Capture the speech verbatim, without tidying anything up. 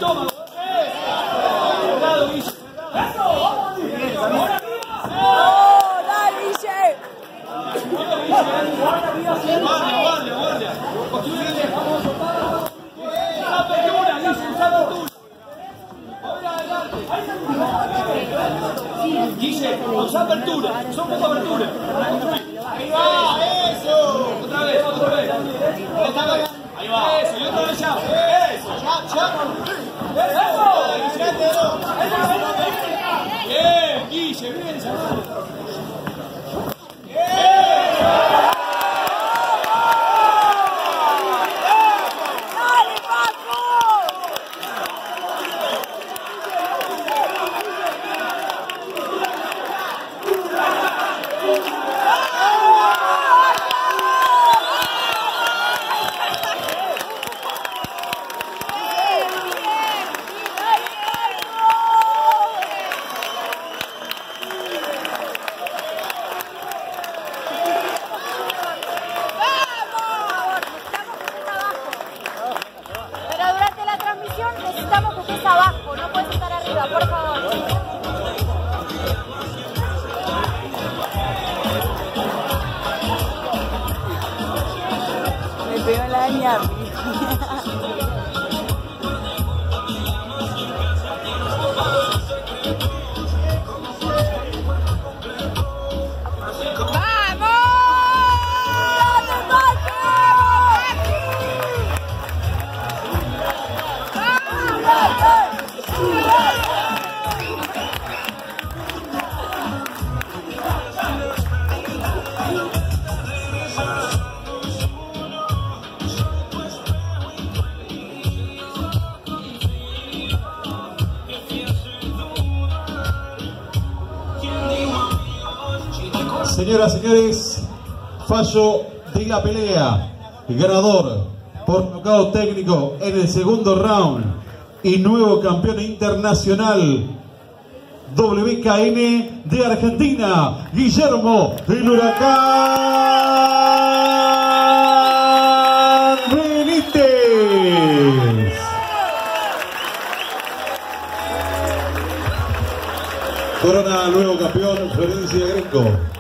estómago. Cuidado, Guille. ¡Oh, dale, Guille! Guardia, guardia, guardia. Usa apertura, Guille, usa apertura. Guille, usa apertura. Usa un poco apertura. Ahí va, eso. Otra vez, otra vez. Otra vez. Ahí va. Eso, y otra vez ya. Eso, ya, ya. Bien, Guille, bien, Salvador. Necesitamos que estés abajo, no puedes estar arriba, por favor. Me pegó la ñapi. Señoras y señores, fallo de la pelea. Ganador por nocaut técnico en el segundo round y nuevo campeón internacional W K N de Argentina, Guillermo el Huracán Benítez. Corona nuevo campeón, Florencia Greco.